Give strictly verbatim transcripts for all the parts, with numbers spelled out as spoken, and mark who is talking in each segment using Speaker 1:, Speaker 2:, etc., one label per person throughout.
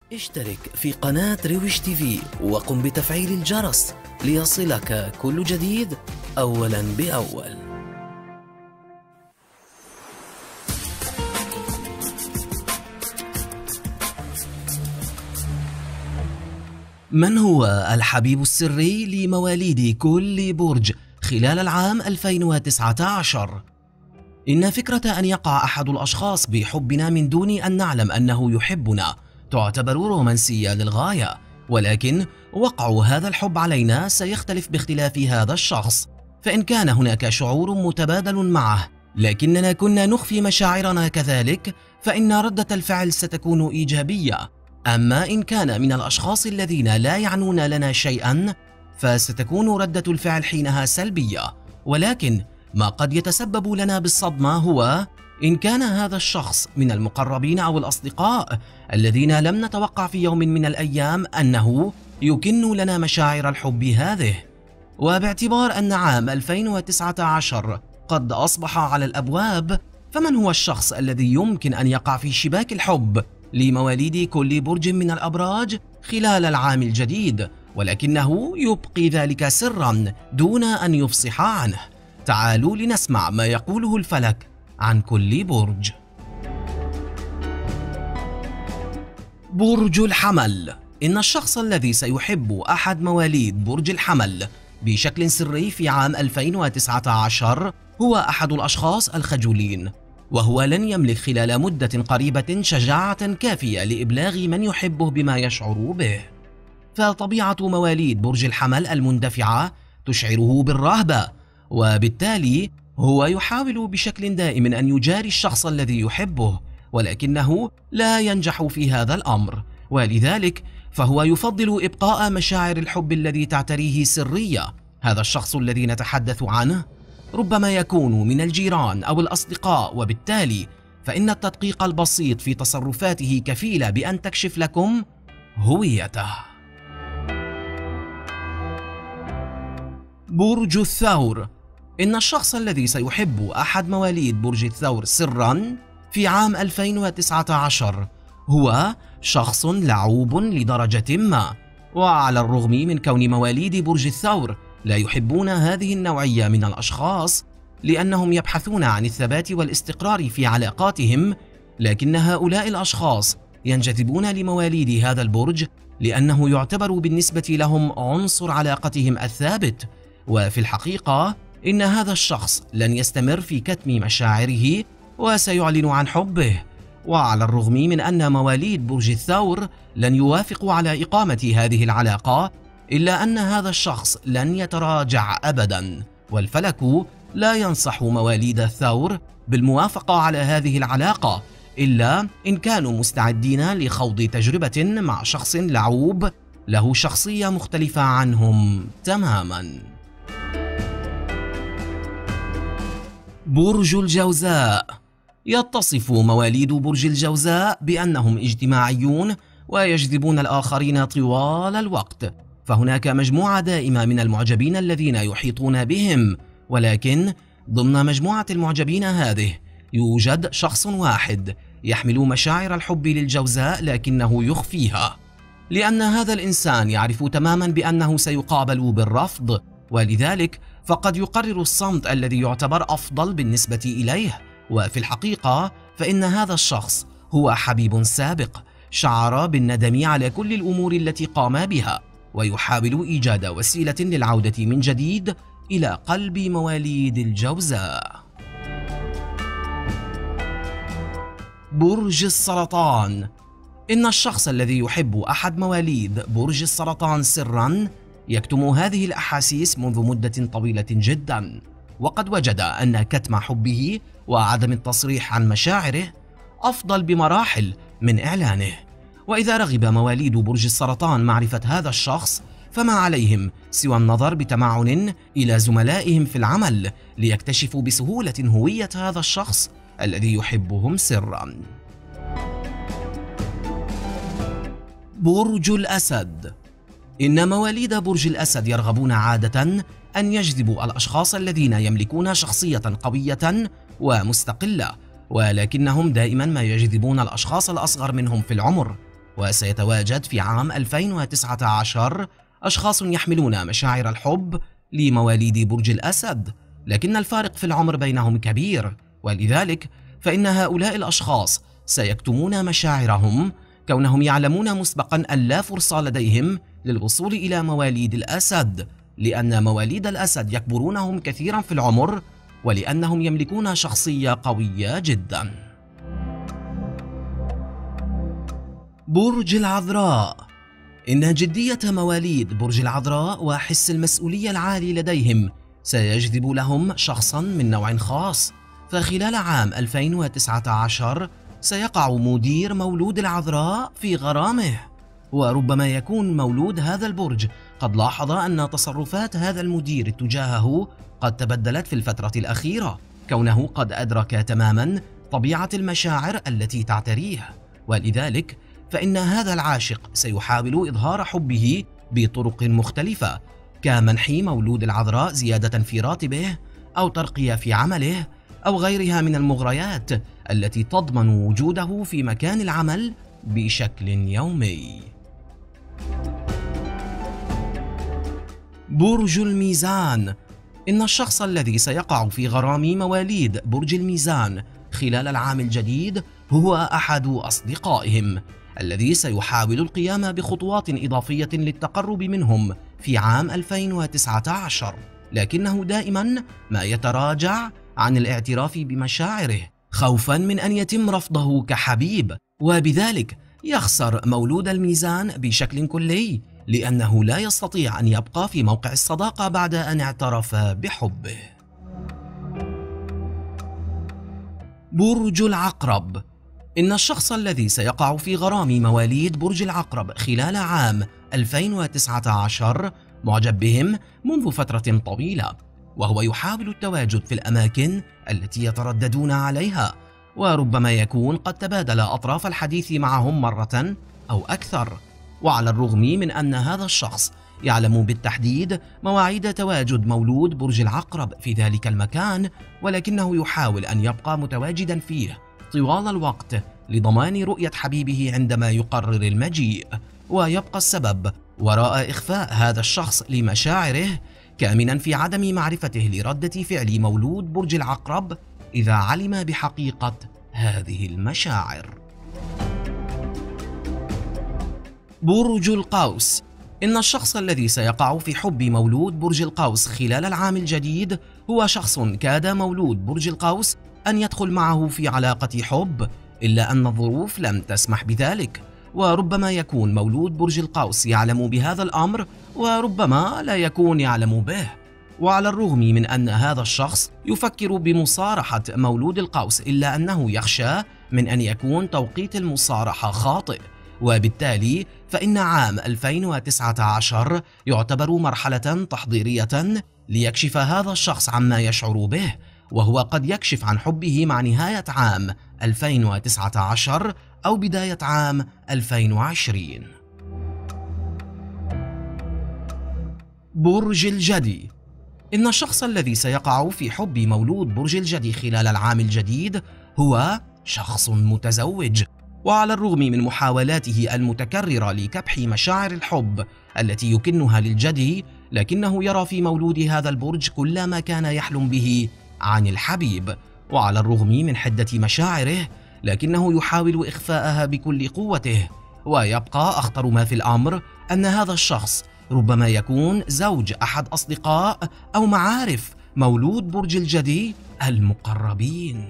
Speaker 1: اشترك في قناة رويش تي في وقم بتفعيل الجرس ليصلك كل جديد أولاً بأول. من هو الحبيب السري لمواليد كل برج خلال العام ألفين وتسعة عشر؟ إن فكرة أن يقع أحد الأشخاص بحبنا من دون أن نعلم أنه يحبنا تعتبر رومانسية للغاية، ولكن وقع هذا الحب علينا سيختلف باختلاف هذا الشخص، فإن كان هناك شعور متبادل معه لكننا كنا نخفي مشاعرنا كذلك، فإن ردة الفعل ستكون إيجابية. أما إن كان من الأشخاص الذين لا يعنون لنا شيئا فستكون ردة الفعل حينها سلبية. ولكن ما قد يتسبب لنا بالصدمة هو إن كان هذا الشخص من المقربين أو الأصدقاء الذين لم نتوقع في يوم من الأيام أنه يكن لنا مشاعر الحب هذه. وباعتبار أن عام ألفين وتسعة عشر قد أصبح على الأبواب، فمن هو الشخص الذي يمكن أن يقع في شباك الحب لمواليد كل برج من الأبراج خلال العام الجديد، ولكنه يبقي ذلك سرا دون أن يفصح عنه؟ تعالوا لنسمع ما يقوله الفلك عن كل برج. برج الحمل. إن الشخص الذي سيحب أحد مواليد برج الحمل بشكل سري في عام ألفين وتسعة عشر هو أحد الأشخاص الخجولين، وهو لن يملك خلال مدة قريبة شجاعة كافية لإبلاغ من يحبه بما يشعر به. فطبيعة مواليد برج الحمل المندفعة تشعره بالرهبة، وبالتالي هو يحاول بشكل دائم أن يجاري الشخص الذي يحبه، ولكنه لا ينجح في هذا الأمر، ولذلك فهو يفضل إبقاء مشاعر الحب الذي تعتريه سرية. هذا الشخص الذي نتحدث عنه ربما يكون من الجيران أو الأصدقاء، وبالتالي فإن التدقيق البسيط في تصرفاته كفيلة بأن تكشف لكم هويته. برج الثور. إن الشخص الذي سيحب أحد مواليد برج الثور سرا في عام ألفين وتسعة عشر هو شخص لعوب لدرجة ما، وعلى الرغم من كون مواليد برج الثور لا يحبون هذه النوعية من الأشخاص لأنهم يبحثون عن الثبات والاستقرار في علاقاتهم، لكن هؤلاء الأشخاص ينجذبون لمواليد هذا البرج لأنه يعتبر بالنسبة لهم عنصر علاقتهم الثابت. وفي الحقيقة إن هذا الشخص لن يستمر في كتم مشاعره وسيعلن عن حبه، وعلى الرغم من أن مواليد برج الثور لن يوافقوا على إقامة هذه العلاقة إلا أن هذا الشخص لن يتراجع أبدا، والفلك لا ينصح مواليد الثور بالموافقة على هذه العلاقة إلا إن كانوا مستعدين لخوض تجربة مع شخص لعوب له شخصية مختلفة عنهم تماما. برج الجوزاء. يتصف مواليد برج الجوزاء بأنهم اجتماعيون ويجذبون الآخرين طوال الوقت، فهناك مجموعة دائمة من المعجبين الذين يحيطون بهم، ولكن ضمن مجموعة المعجبين هذه يوجد شخص واحد يحمل مشاعر الحب للجوزاء لكنه يخفيها، لأن هذا الإنسان يعرف تماما بأنه سيقابل بالرفض، ولذلك فقد يقرر الصمت الذي يعتبر أفضل بالنسبة إليه. وفي الحقيقة فإن هذا الشخص هو حبيب سابق شعر بالندم على كل الأمور التي قام بها، ويحاول إيجاد وسيلة للعودة من جديد إلى قلب مواليد الجوزاء. برج السرطان. إن الشخص الذي يحب أحد مواليد برج السرطان سرا يكتم هذه الأحاسيس منذ مدة طويلة جدا، وقد وجد أن كتم حبه وعدم التصريح عن مشاعره أفضل بمراحل من إعلانه. وإذا رغب مواليد برج السرطان معرفة هذا الشخص فما عليهم سوى النظر بتمعن إلى زملائهم في العمل ليكتشفوا بسهولة هوية هذا الشخص الذي يحبهم سرا. برج الأسد. إن مواليد برج الأسد يرغبون عادة أن يجذبوا الأشخاص الذين يملكون شخصية قوية ومستقلة، ولكنهم دائما ما يجذبون الأشخاص الأصغر منهم في العمر، وسيتواجد في عام ألفين وتسعة عشر أشخاص يحملون مشاعر الحب لمواليد برج الأسد، لكن الفارق في العمر بينهم كبير، ولذلك فإن هؤلاء الأشخاص سيكتمون مشاعرهم كونهم يعلمون مسبقا أن لا فرصة لديهم للوصول إلى مواليد الأسد، لأن مواليد الأسد يكبرونهم كثيرا في العمر ولأنهم يملكون شخصية قوية جدا. برج العذراء. إن جدية مواليد برج العذراء وحس المسؤولية العالي لديهم سيجذب لهم شخصا من نوع خاص، فخلال عام ألفين وتسعة عشر سيقع مدير مولود العذراء في غرامه، وربما يكون مولود هذا البرج قد لاحظ أن تصرفات هذا المدير تجاهه قد تبدلت في الفترة الأخيرة، كونه قد أدرك تماما طبيعة المشاعر التي تعتريه، ولذلك فإن هذا العاشق سيحاول إظهار حبه بطرق مختلفة، كمنح مولود العذراء زيادة في راتبه أو ترقية في عمله أو غيرها من المغريات التي تضمن وجوده في مكان العمل بشكل يومي. برج الميزان. إن الشخص الذي سيقع في غرام مواليد برج الميزان خلال العام الجديد هو أحد أصدقائهم الذي سيحاول القيام بخطوات إضافية للتقرب منهم في عام ألفين وتسعة عشر، لكنه دائما ما يتراجع عن الاعتراف بمشاعره خوفا من أن يتم رفضه كحبيب، وبذلك يخسر مولود الميزان بشكل كلي لأنه لا يستطيع أن يبقى في موقع الصداقة بعد أن اعترف بحبه. برج العقرب. إن الشخص الذي سيقع في غرام مواليد برج العقرب خلال عام ألفين وتسعة عشر معجب بهم منذ فترة طويلة، وهو يحاول التواجد في الأماكن التي يترددون عليها، وربما يكون قد تبادل أطراف الحديث معهم مرة أو أكثر، وعلى الرغم من أن هذا الشخص يعلم بالتحديد مواعيد تواجد مولود برج العقرب في ذلك المكان، ولكنه يحاول أن يبقى متواجدا فيه طوال الوقت لضمان رؤية حبيبه عندما يقرر المجيء، ويبقى السبب وراء إخفاء هذا الشخص لمشاعره كامنا في عدم معرفته لردة فعل مولود برج العقرب إذا علم بحقيقة هذه المشاعر. برج القوس. إن الشخص الذي سيقع في حب مولود برج القوس خلال العام الجديد هو شخص كاد مولود برج القوس أن يدخل معه في علاقة حب، إلا أن الظروف لم تسمح بذلك، وربما يكون مولود برج القوس يعلم بهذا الأمر وربما لا يكون يعلم به، وعلى الرغم من أن هذا الشخص يفكر بمصارحة مولود القوس إلا أنه يخشى من أن يكون توقيت المصارحة خاطئ، وبالتالي فإن عام ألفين وتسعة عشر يعتبر مرحلة تحضيرية ليكشف هذا الشخص عما يشعر به، وهو قد يكشف عن حبه مع نهاية عام ألفين وتسعة عشر أو بداية عام ألفين وعشرين. برج الجدي. إن الشخص الذي سيقع في حب مولود برج الجدي خلال العام الجديد هو شخص متزوج، وعلى الرغم من محاولاته المتكررة لكبح مشاعر الحب التي يكنها للجدي، لكنه يرى في مولود هذا البرج كل ما كان يحلم به عن الحبيب، وعلى الرغم من حدة مشاعره لكنه يحاول إخفاءها بكل قوته، ويبقى أخطر ما في الأمر أن هذا الشخص ربما يكون زوج أحد أصدقاء أو معارف مولود برج الجدي المقربين.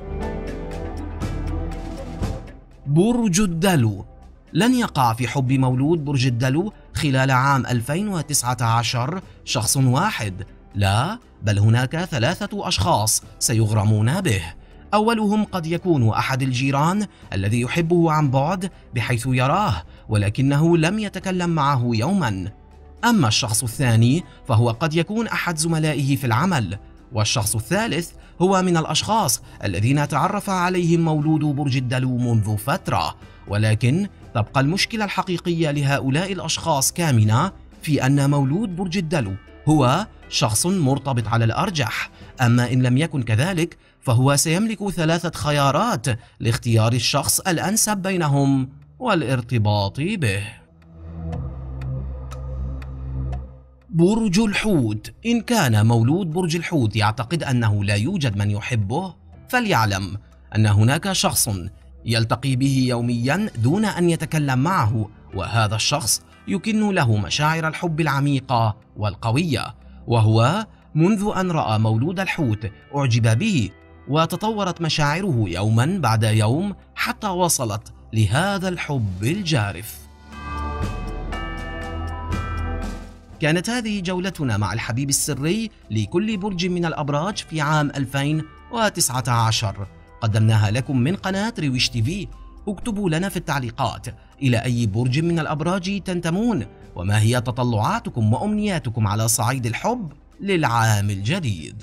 Speaker 1: برج الدلو. لن يقع في حب مولود برج الدلو خلال عام ألفين وتسعة عشر شخص واحد، لا بل هناك ثلاثة أشخاص سيغرمون به. أولهم قد يكون أحد الجيران الذي يحبه عن بعد بحيث يراه ولكنه لم يتكلم معه يوما، أما الشخص الثاني فهو قد يكون أحد زملائه في العمل، والشخص الثالث هو من الأشخاص الذين تعرف عليهم مولود برج الدلو منذ فترة، ولكن تبقى المشكلة الحقيقية لهؤلاء الأشخاص كامنة في أن مولود برج الدلو هو شخص مرتبط على الأرجح، أما إن لم يكن كذلك، فهو فهو سيملك ثلاثة خيارات لاختيار الشخص الأنسب بينهم والارتباط به. برج الحوت. إن كان مولود برج الحوت يعتقد أنه لا يوجد من يحبه، فليعلم أن هناك شخص يلتقي به يوميا دون أن يتكلم معه، وهذا الشخص يكن له مشاعر الحب العميقة والقوية، وهو منذ أن رأى مولود الحوت أعجب به، وتطورت مشاعره يوما بعد يوم حتى وصلت لهذا الحب الجارف. كانت هذه جولتنا مع الحبيب السري لكل برج من الأبراج في عام ألفين وتسعة عشر، قدمناها لكم من قناة رويش تي في. اكتبوا لنا في التعليقات إلى أي برج من الأبراج تنتمون، وما هي تطلعاتكم وأمنياتكم على صعيد الحب للعام الجديد.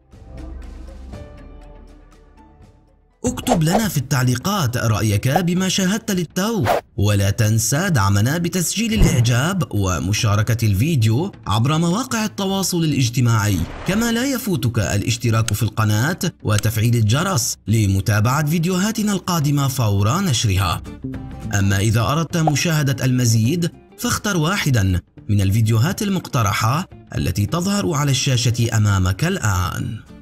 Speaker 1: اكتب لنا في التعليقات رأيك بما شاهدت للتو، ولا تنسى دعمنا بتسجيل الإعجاب ومشاركة الفيديو عبر مواقع التواصل الاجتماعي، كما لا يفوتك الاشتراك في القناة وتفعيل الجرس لمتابعة فيديوهاتنا القادمة فور نشرها. أما إذا أردت مشاهدة المزيد فاختر واحدا من الفيديوهات المقترحة التي تظهر على الشاشة أمامك الآن.